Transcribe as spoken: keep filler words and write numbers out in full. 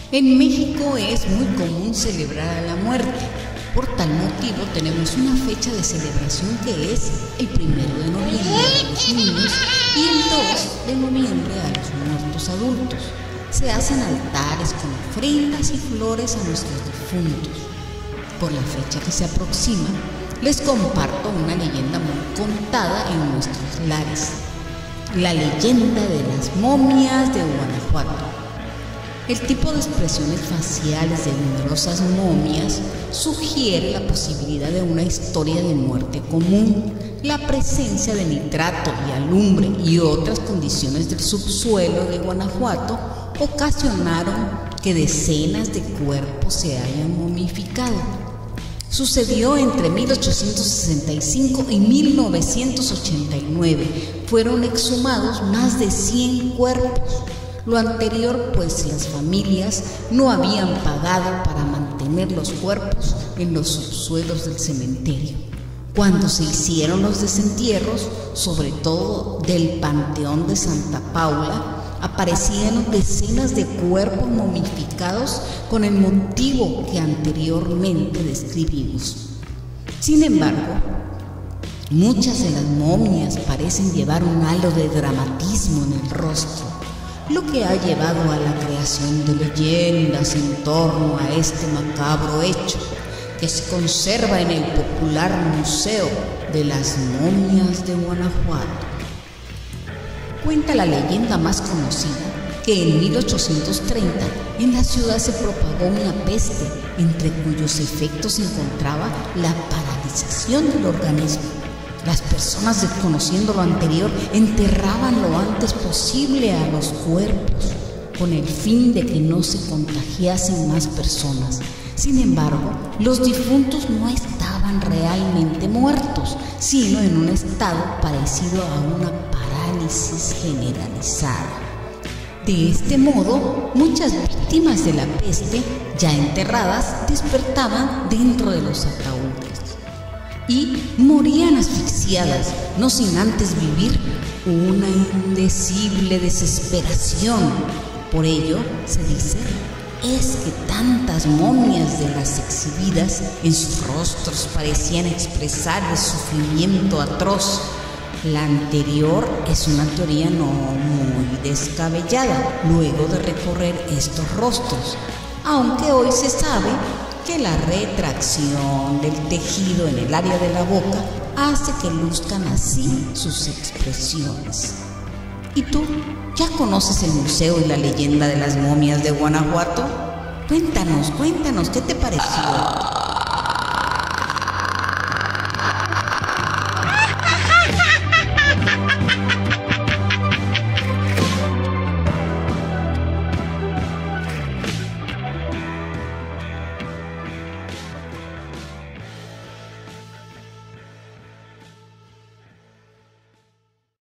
En México es muy común celebrar a la muerte. Por tal motivo tenemos una fecha de celebración que es el primero de noviembre a los niños y el dos de noviembre a los muertos adultos. Se hacen altares con ofrendas y flores a nuestros difuntos. Por la fecha que se aproxima, les comparto una leyenda muy contada en nuestros lares. La leyenda de las momias de Guanajuato. El tipo de expresiones faciales de numerosas momias sugiere la posibilidad de una historia de muerte común. La presencia de nitrato y alumbre y otras condiciones del subsuelo de Guanajuato ocasionaron que decenas de cuerpos se hayan momificado. Sucedió entre mil ochocientos sesenta y cinco y mil novecientos ochenta y nueve. Fueron exhumados más de cien cuerpos. Lo anterior, pues las familias no habían pagado para mantener los cuerpos en los subsuelos del cementerio. Cuando se hicieron los desentierros, sobre todo del Panteón de Santa Paula, aparecieron decenas de cuerpos momificados con el motivo que anteriormente describimos. Sin embargo, muchas de las momias parecen llevar un halo de dramatismo en el rostro, lo que ha llevado a la creación de leyendas en torno a este macabro hecho, que se conserva en el popular Museo de las Momias de Guanajuato. Cuenta la leyenda más conocida que en mil ochocientos treinta en la ciudad se propagó una peste, entre cuyos efectos se encontraba la paralización del organismo. Las personas, desconociendo lo anterior, enterraban lo antes posible a los cuerpos, con el fin de que no se contagiasen más personas. Sin embargo, los difuntos no estaban realmente muertos, sino en un estado parecido a una parálisis generalizada. De este modo, muchas víctimas de la peste, ya enterradas, despertaban dentro de los ataúdes y morían asfixiadas, no sin antes vivir una indecible desesperación. Por ello, se dice, es que tantas momias de las exhibidas en sus rostros parecían expresar el sufrimiento atroz. La anterior es una teoría no muy descabellada luego de recorrer estos rostros, aunque hoy se sabe que la retracción del tejido en el área de la boca hace que luzcan así sus expresiones. ¿Y tú? ¿Ya conoces el museo y la leyenda de las momias de Guanajuato? Cuéntanos, cuéntanos, ¿qué te pareció?